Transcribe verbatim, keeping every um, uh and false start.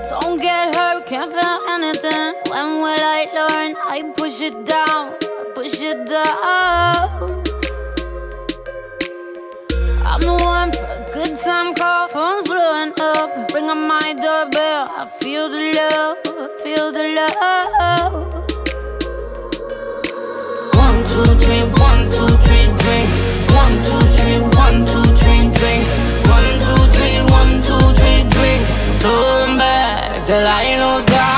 Don't get hurt, can't feel anything. When will I learn? I push it down, push it down. I'm the one for a good time call. Phone's blowing up, ring on my doorbell. I feel the love, I feel the love. One, two, three, one, two, three, drink. One, two, three, one, two, three, drink. One, two, three, one, two, three, drink. Turn back till I lose God.